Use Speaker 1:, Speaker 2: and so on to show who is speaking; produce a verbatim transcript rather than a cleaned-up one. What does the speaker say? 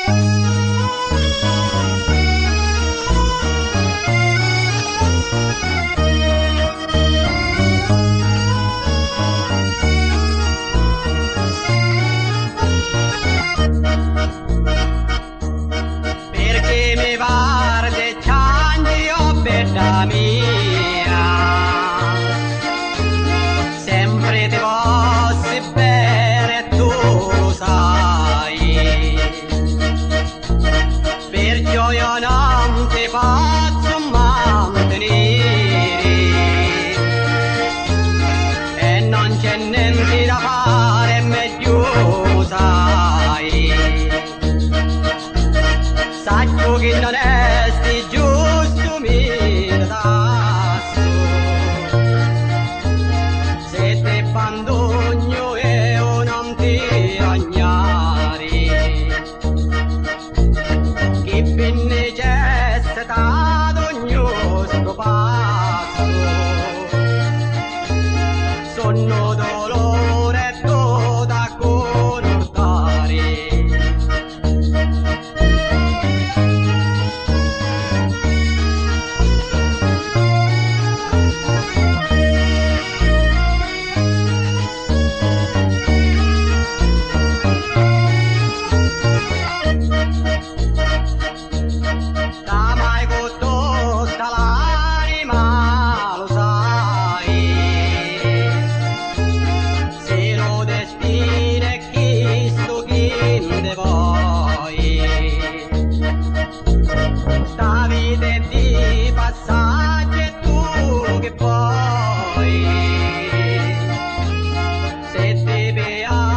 Speaker 1: Sempre ti posso bene, tu lo sai, perciò io non ti posso mantenere e non c'è niente da fare, meglio lo sai. Saggio che non esti giusto mi tasso, se te abbandogno io non ti ragnare, che ben necessitato ognuno sto passo, sono dolore tutto da connotare. Sta vita è di passaggio e tu che vuoi, se ti piace